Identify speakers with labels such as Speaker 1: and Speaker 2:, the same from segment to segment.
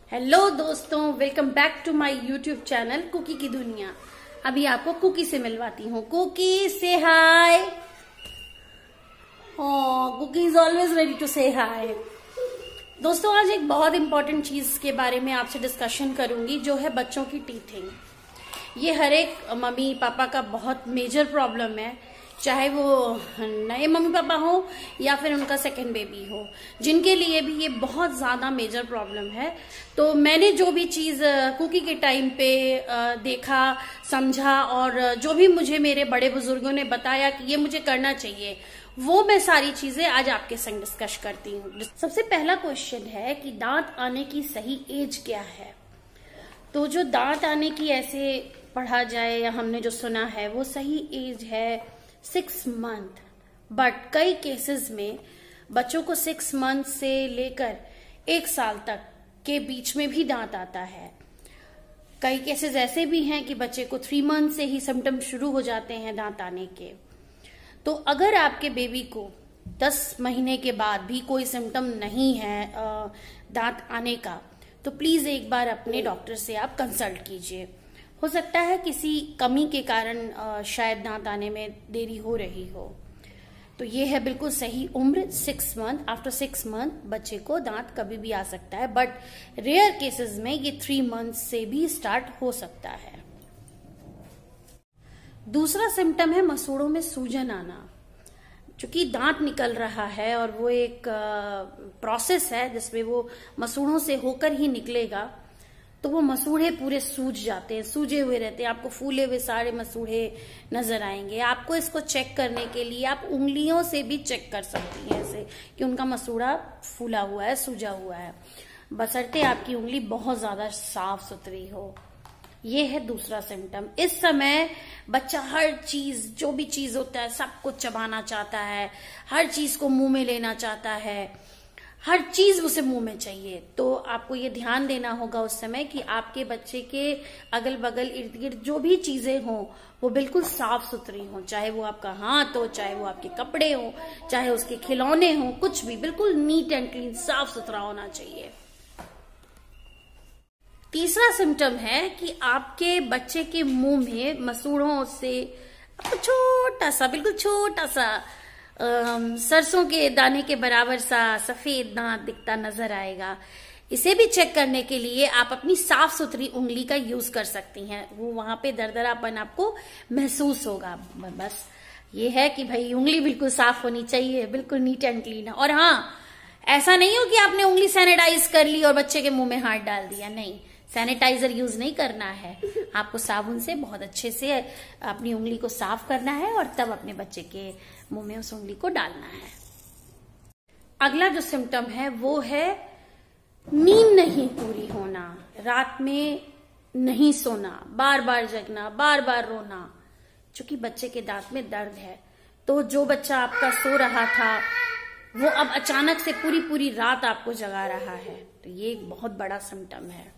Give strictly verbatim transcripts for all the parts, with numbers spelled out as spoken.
Speaker 1: Hello दोस्तों, welcome back to my YouTube channel Cookie की दुनिया। अभी आपको कुकी से मिलवाती हूँ। कुकी से hi. Cookie is always ready to say hi. दोस्तों, आज एक बहुत इंपॉर्टेंट चीज के बारे में आपसे डिस्कशन करूंगी, जो है बच्चों की टीथिंग। ये हर एक मम्मी पापा का बहुत मेजर प्रॉब्लम है, चाहे वो नए मम्मी पापा हो या फिर उनका सेकंड बेबी हो, जिनके लिए भी ये बहुत ज्यादा मेजर प्रॉब्लम है। तो मैंने जो भी चीज कुकी के टाइम पे देखा, समझा और जो भी मुझे मेरे बड़े बुजुर्गों ने बताया कि ये मुझे करना चाहिए, वो मैं सारी चीजें आज आपके संग डिस्कस करती हूँ। सबसे पहला क्वेश्चन है कि दांत आने की सही एज क्या है। तो जो दांत आने की ऐसे पढ़ा जाए या हमने जो सुना है, वो सही एज है सिक्स मंथ। बट कई केसेस में बच्चों को सिक्स मंथ से लेकर एक साल तक के बीच में भी दांत आता है। कई केसेस ऐसे भी हैं कि बच्चे को थ्री मंथ से ही सिम्टम शुरू हो जाते हैं दांत आने के। तो अगर आपके बेबी को दस महीने के बाद भी कोई सिम्टम नहीं है दांत आने का, तो प्लीज एक बार अपने डॉक्टर से आप कंसल्ट कीजिए। हो सकता है किसी कमी के कारण शायद दांत आने में देरी हो रही हो। तो ये है बिल्कुल सही उम्र, six month. After six month बच्चे को दांत कभी भी आ सकता है, बट रेयर केसेस में ये थ्री मंथ से भी स्टार्ट हो सकता है। दूसरा सिम्टम है मसूड़ों में सूजन आना। चूंकि दांत निकल रहा है और वो एक प्रोसेस है जिसमें वो मसूड़ों से होकर ही निकलेगा, तो वो मसूड़े पूरे सूज जाते हैं, सूजे हुए रहते हैं। आपको फूले हुए सारे मसूड़े नजर आएंगे। आपको इसको चेक करने के लिए आप उंगलियों से भी चेक कर सकती हैं ऐसे कि उनका मसूड़ा फूला हुआ है, सूजा हुआ है, बशर्ते आपकी उंगली बहुत ज्यादा साफ सुथरी हो। ये है दूसरा सिम्टम। इस समय बच्चा हर चीज, जो भी चीज होता है, सब कुछ चबाना चाहता है, हर चीज को मुंह में लेना चाहता है, हर चीज उसे मुंह में चाहिए। तो आपको ये ध्यान देना होगा उस समय कि आपके बच्चे के अगल बगल इर्द गिर्द जो भी चीजें हों वो बिल्कुल साफ सुथरी हों। चाहे वो आपका हाथ हो, चाहे वो आपके कपड़े हो, चाहे उसके खिलौने हों, कुछ भी बिल्कुल नीट एंड क्लीन, साफ सुथरा होना चाहिए। तीसरा सिम्टम है कि आपके बच्चे के मुंह में मसूड़ों से छोटा सा, बिल्कुल छोटा सा Um, सरसों के दाने के बराबर सा सफेद दांत दिखता नजर आएगा। इसे भी चेक करने के लिए आप अपनी साफ सुथरी उंगली का यूज कर सकती हैं। वो वहां पे दरदरापन आपको महसूस होगा। बस ये है कि भाई उंगली बिल्कुल साफ होनी चाहिए, बिल्कुल नीट एंड क्लीन। और हाँ, ऐसा नहीं हो कि आपने उंगली सैनिटाइज कर ली और बच्चे के मुंह में हाथ डाल दिया। नहीं, सैनिटाइजर यूज नहीं करना है। आपको साबुन से बहुत अच्छे से अपनी उंगली को साफ करना है और तब अपने बच्चे के मुंह में उस उंगली को डालना है। अगला जो सिम्टम है वो है नींद नहीं पूरी होना, रात में नहीं सोना, बार बार जगना, बार बार रोना। चूंकि बच्चे के दांत में दर्द है, तो जो बच्चा आपका सो रहा था वो अब अचानक से पूरी पूरी रात आपको जगा रहा है। तो ये एक बहुत बड़ा सिम्टम है।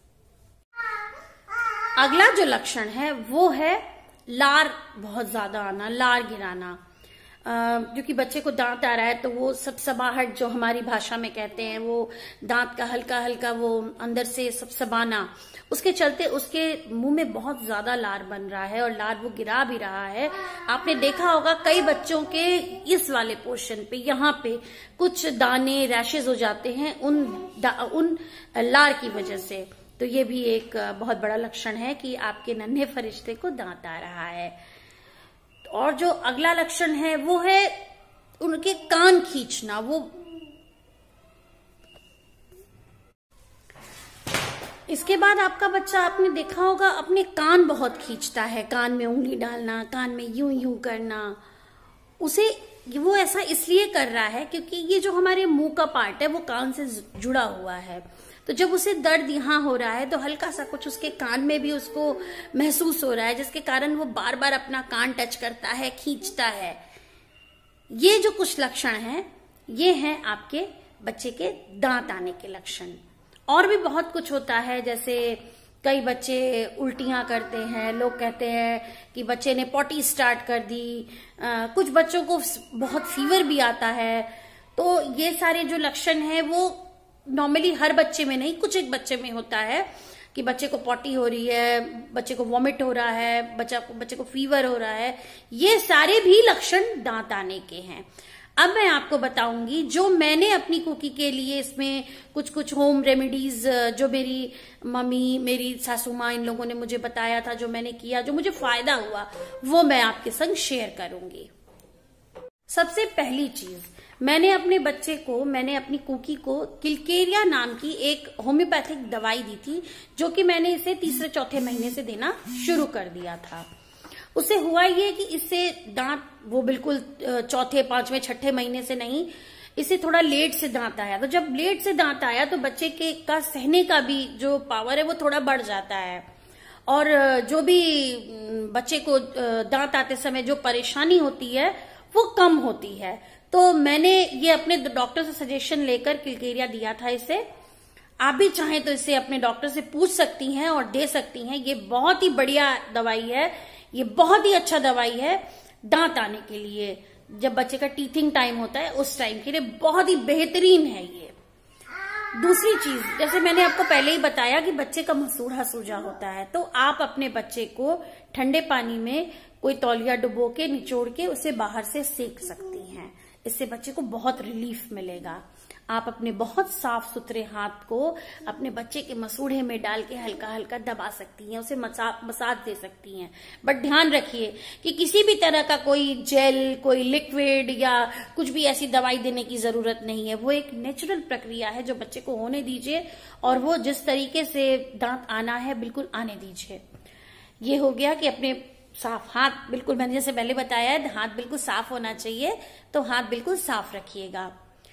Speaker 1: अगला जो लक्षण है वो है लार बहुत ज्यादा आना, लार गिराना। क्योंकि बच्चे को दांत आ रहा है तो वो सबसबाहट, जो हमारी भाषा में कहते हैं, वो दांत का हल्का हल्का वो अंदर से सबसबाना, उसके चलते उसके मुंह में बहुत ज्यादा लार बन रहा है और लार वो गिरा भी रहा है। आपने देखा होगा कई बच्चों के इस वाले पोर्शन पे, यहाँ पे कुछ दाने, रैशेज हो जाते हैं उन उन लार की वजह से। तो ये भी एक बहुत बड़ा लक्षण है कि आपके नन्हे फरिश्ते को दांत आ रहा है। और जो अगला लक्षण है वो है उनके कान खींचना। वो इसके बाद आपका बच्चा, आपने देखा होगा, अपने कान बहुत खींचता है, कान में उंगली डालना, कान में यूं यूं करना। उसे वो ऐसा इसलिए कर रहा है क्योंकि ये जो हमारे मुंह का पार्ट है वो कान से जुड़ा हुआ है। तो जब उसे दर्द यहाँ हो रहा है तो हल्का सा कुछ उसके कान में भी उसको महसूस हो रहा है, जिसके कारण वो बार बार अपना कान टच करता है, खींचता है। ये जो कुछ लक्षण हैं, ये हैं आपके बच्चे के दांत आने के लक्षण। और भी बहुत कुछ होता है, जैसे कई बच्चे उल्टियां करते हैं। लोग कहते हैं कि बच्चे ने पॉटी स्टार्ट कर दी। आ, कुछ बच्चों को बहुत फीवर भी आता है। तो ये सारे जो लक्षण हैं वो नॉर्मली हर बच्चे में नहीं, कुछ एक बच्चे में होता है कि बच्चे को पॉटी हो रही है, बच्चे को वॉमिट हो रहा है, बच्चा को बच्चे को फीवर हो रहा है, ये सारे भी लक्षण दांत आने के हैं। अब मैं आपको बताऊंगी जो मैंने अपनी कुकी के लिए इसमें कुछ कुछ होम रेमेडीज जो मेरी मम्मी, मेरी सासू माँ, इन लोगों ने मुझे बताया था, जो मैंने किया, जो मुझे फायदा हुआ, वो मैं आपके संग शेयर करूंगी। सबसे पहली चीज, मैंने अपने बच्चे को, मैंने अपनी कुकी को किलकेरिया नाम की एक होम्योपैथिक दवाई दी थी, जो कि मैंने इसे तीसरे चौथे महीने से देना शुरू कर दिया था। उससे हुआ ये कि इससे दांत वो बिल्कुल चौथे पांचवें छठे महीने से नहीं, इससे थोड़ा लेट से दांत आया। तो जब लेट से दांत आया तो बच्चे के का सहने का भी जो पावर है वो थोड़ा बढ़ जाता है, और जो भी बच्चे को दांत आते समय जो परेशानी होती है वो कम होती है। तो मैंने ये अपने डॉक्टर से सजेशन लेकर किलकेरिया दिया था इसे। आप भी चाहें तो इसे अपने डॉक्टर से पूछ सकती हैं और दे सकती हैं। ये बहुत ही बढ़िया दवाई है, ये बहुत ही अच्छा दवाई है दांत आने के लिए। जब बच्चे का टीथिंग टाइम होता है उस टाइम के लिए बहुत ही बेहतरीन है ये। दूसरी चीज, जैसे मैंने आपको पहले ही बताया कि बच्चे का मसूड़ा सूजा होता है, तो आप अपने बच्चे को ठंडे पानी में कोई तौलिया डुबो के निचोड़ के उसे बाहर से सेक सकती हैं। इससे बच्चे को बहुत रिलीफ मिलेगा। आप अपने बहुत साफ सुथरे हाथ को अपने बच्चे के मसूड़े में डाल के हल्का हल्का दबा सकती हैं, उसे मसाज दे सकती हैं। बट ध्यान रखिए कि किसी भी तरह का कोई जेल, कोई लिक्विड या कुछ भी ऐसी दवाई देने की जरूरत नहीं है। वो एक नेचुरल प्रक्रिया है जो बच्चे को होने दीजिए, और वो जिस तरीके से दांत आना है बिल्कुल आने दीजिए। ये हो गया कि अपने साफ हाथ, बिल्कुल मैंने जैसे पहले बताया है, हाथ बिल्कुल साफ होना चाहिए, तो हाथ बिल्कुल साफ रखिएगा।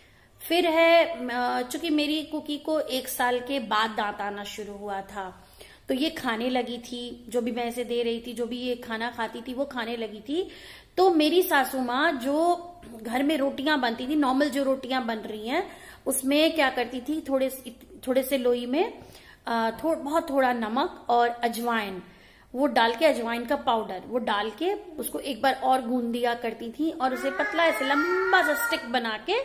Speaker 1: फिर है, चूंकि मेरी कुकी को एक साल के बाद दांत आना शुरू हुआ था, तो ये खाने लगी थी, जो भी मैं इसे दे रही थी, जो भी ये खाना खाती थी वो खाने लगी थी। तो मेरी सासू माँ जो घर में रोटियां बनती थी, नॉर्मल जो रोटियां बन रही हैं, उसमें क्या करती थी, थोड़े थोड़े से लोई में थो, बहुत थोड़ा नमक और अजवाइन वो डाल के, अजवाइन का पाउडर वो डाल के उसको एक बार और गूंद दिया करती थी, और उसे पतला ऐसे लंबा सा स्टिक बना के,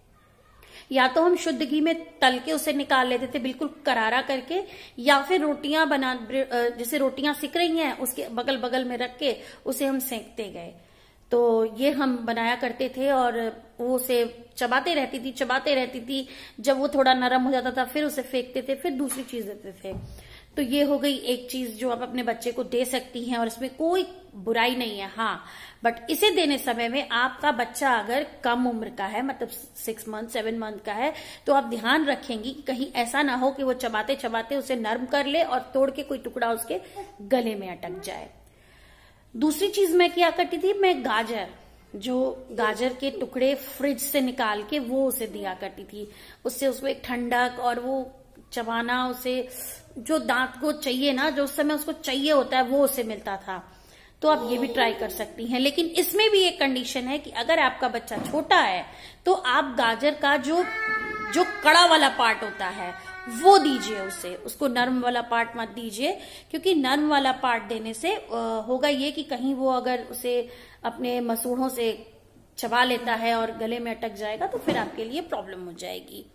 Speaker 1: या तो हम शुद्ध घी में तल के उसे निकाल लेते थे बिल्कुल करारा करके, या फिर रोटियां बना, जैसे रोटियां सिक रही हैं उसके बगल बगल में रख के उसे हम सेंकते गए। तो ये हम बनाया करते थे, और वो उसे चबाते रहती थी चबाते रहती थी जब वो थोड़ा नरम हो जाता था फिर उसे फेंकते थे, फिर दूसरी चीज देते थे। तो ये हो गई एक चीज जो आप अपने बच्चे को दे सकती हैं, और इसमें कोई बुराई नहीं है। हाँ, बट इसे देने समय में आपका बच्चा अगर कम उम्र का है, मतलब सिक्स मंथ सेवन मंथ का है, तो आप ध्यान रखेंगी कि कहीं ऐसा ना हो कि वो चबाते चबाते उसे नरम कर ले और तोड़ के कोई टुकड़ा उसके गले में अटक जाए। दूसरी चीज मैं क्या करती थी, मैं गाजर, जो गाजर के टुकड़े फ्रिज से निकाल के वो उसे दिया करती थी। उससे उसको एक ठंडक, और वो चबाना, उसे जो दांत को चाहिए ना, जो उस समय उसको चाहिए होता है, वो उसे मिलता था। तो आप ये भी ट्राई कर सकती हैं। लेकिन इसमें भी एक कंडीशन है कि अगर आपका बच्चा छोटा है तो आप गाजर का जो जो कड़ा वाला पार्ट होता है वो दीजिए उसे, उसको नर्म वाला पार्ट मत दीजिए, क्योंकि नर्म वाला पार्ट देने से होगा ये कि कहीं वो अगर उसे अपने मसूड़ों से चबा लेता है और गले में अटक जाएगा तो फिर आपके लिए प्रॉब्लम हो जाएगी।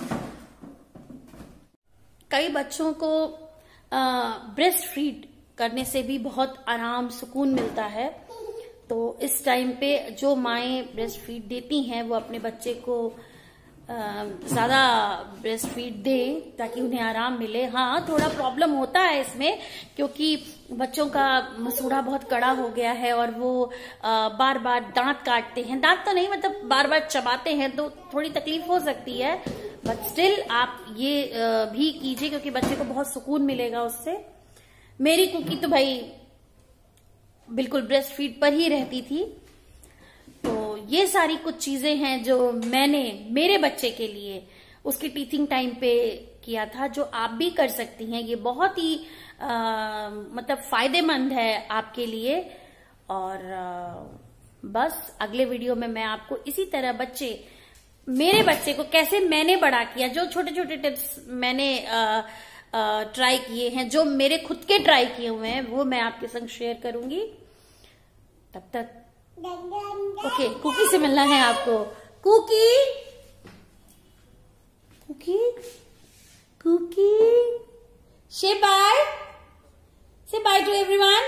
Speaker 1: कई बच्चों को ब्रेस्ट फीड करने से भी बहुत आराम सुकून मिलता है। तो इस टाइम पे जो माएं ब्रेस्ट फीड देती हैं वो अपने बच्चे को ज्यादा ब्रेस्ट फीड दें ताकि उन्हें आराम मिले। हाँ, थोड़ा प्रॉब्लम होता है इसमें, क्योंकि बच्चों का मसूड़ा बहुत कड़ा हो गया है और वो बार बार दांत काटते हैं, दांत तो नहीं मतलब बार बार चबाते हैं, तो थोड़ी तकलीफ हो सकती है। बट स्टिल आप ये भी कीजिए क्योंकि बच्चे को बहुत सुकून मिलेगा उससे। मेरी कुकी तो भाई बिल्कुल ब्रेस्ट फीड पर ही रहती थी। तो ये सारी कुछ चीजें हैं जो मैंने मेरे बच्चे के लिए उसके टीथिंग टाइम पे किया था, जो आप भी कर सकती हैं। ये बहुत ही आ, मतलब फायदेमंद है आपके लिए। और आ, बस अगले वीडियो में मैं आपको इसी तरह बच्चे मेरे बच्चे को कैसे मैंने बड़ा किया, जो छोटे छोटे टिप्स मैंने आ, ट्राई किए हैं, जो मेरे खुद के ट्राई किए हुए हैं, वो मैं आपके संग शेयर करूंगी। तब तक ओके, कुकी से मिलना है आपको। Cookie Cookie, Cookie, say bye. Say bye to everyone.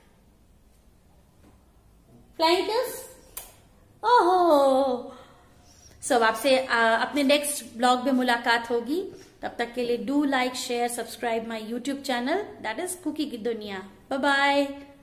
Speaker 1: Flying kiss. ओहो। सो so, आपसे अपने नेक्स्ट ब्लॉग में मुलाकात होगी। तब तक के लिए do like share subscribe my YouTube channel that is Cookie की दुनिया। Bye bye.